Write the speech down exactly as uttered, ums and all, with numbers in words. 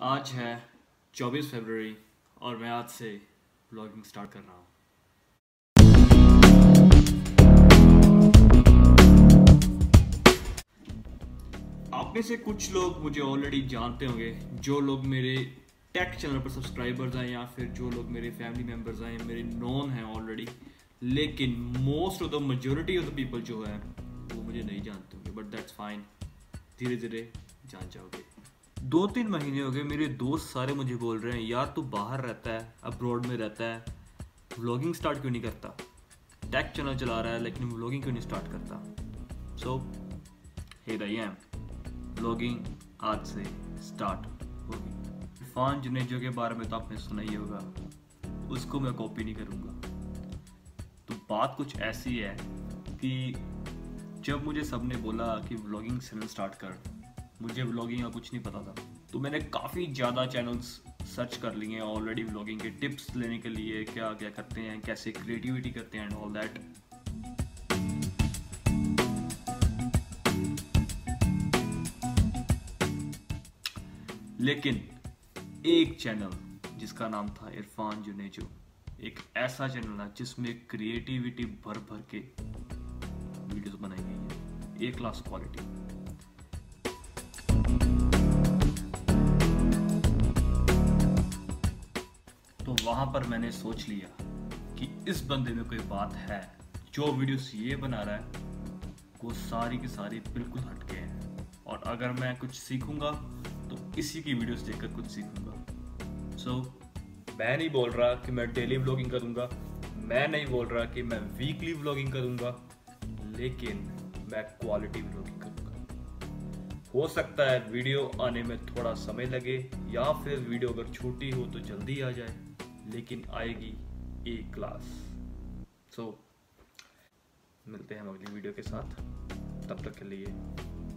आज है चौबीस फरवरी और मैं आज से व्लॉगिंग स्टार्ट कर रहा हूँ। आप में से कुछ लोग मुझे ऑलरेडी जानते होंगे, जो लोग मेरे टेक चैनल पर सब्सक्राइबर्स हैं या फिर जो लोग मेरे फैमिली मेम्बर्स हैं, मेरे नॉन हैं ऑलरेडी। लेकिन most of the majority of the people जो है वो मुझे नहीं जानते होंगे, बट दैट्स फाइन, धीरे धीरे जान जाओगे। दो तीन महीने हो गए मेरे दोस्त सारे मुझे बोल रहे हैं, यार तू बाहर रहता है, अब्रॉड में रहता है, व्लॉगिंग स्टार्ट क्यों नहीं करता? टेक चैनल चला रहा है लेकिन व्लॉगिंग क्यों नहीं स्टार्ट करता? So here I am, vlogging आज से स्टार्ट होगी। इरफान जुनेजो के बारे में तो आपने सुना ही होगा, उसको मैं कॉपी नहीं करूँगा। तो बात कुछ ऐसी है कि जब मुझे सबने बोला कि व्लॉगिंग चैनल स्टार्ट कर, मुझे व्लॉगिंग का कुछ नहीं पता था, तो मैंने काफ़ी ज़्यादा चैनल्स सर्च कर लिए हैं ऑलरेडी व्लॉगिंग के टिप्स लेने के लिए, क्या क्या करते हैं, कैसे क्रिएटिविटी करते हैं एंड ऑल दैट। लेकिन एक चैनल जिसका नाम था इरफान जुनेजो, एक ऐसा चैनल है जिसमें क्रिएटिविटी भर भर के वीडियोस बनाई गई है, ए क्लास क्वालिटी। तो वहां पर मैंने सोच लिया कि इस बंदे में कोई बात है, जो वीडियोस ये बना रहा है वो सारी की सारी बिल्कुल हटके हैं, और अगर मैं कुछ सीखूंगा तो इसी की वीडियोस देखकर कुछ सीखूंगा। सो so, मैं नहीं बोल रहा कि मैं डेली व्लॉगिंग करूंगा, मैं नहीं बोल रहा कि मैं वीकली व्लॉगिंग करूंगा, लेकिन मैं क्वालिटी व्लॉगिंग करूंगा। हो सकता है वीडियो आने में थोड़ा समय लगे, या फिर वीडियो अगर छोटी हो तो जल्दी आ जाए, लेकिन आएगी ए क्लास। सो so, मिलते हैं हम अगली वीडियो के साथ, तब तक के लिए